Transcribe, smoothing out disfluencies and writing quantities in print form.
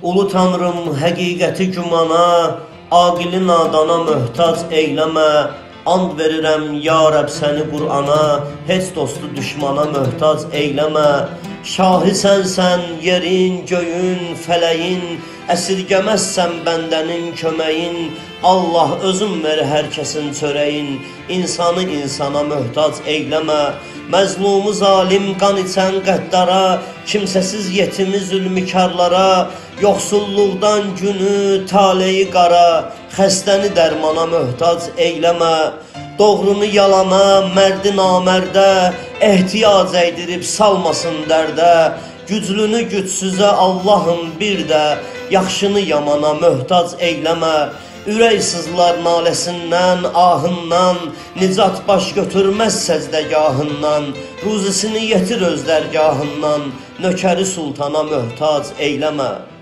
Ulu Tanrım həqiqəti gümana, aqili nadana möhtac eyləmə. And verirəm ya Rəb səni Qur'ana, heç dostu düşmana möhtac eyləmə. Şahi sənsən yerin, göyün, fələyin, əsirgəməzsən bəndənin köməyin. Allah özün ver hər kəsin çörəyin, insanı insana möhtac eyləmə. Məzlumu zalim qan içən qəddara, kimsəsiz yetimi zülmkarlara, yoxsulluqdan günü taleyi qara, xəstəni dərmana möhtac eyləmə. Doğrunu yalana, mərdi namərdə, ehtiyac eydirib salmasın dərdə. Güclünü gücsüzə Allahım bir də, yaxşını yamana möhtac eyləmə. Ürək sızlar naləsindən, ahından, nicat baş götürməz səcdəgahından. Ruzisini yetir öz dərgahından, nökəri sultana möhtac eyləmə.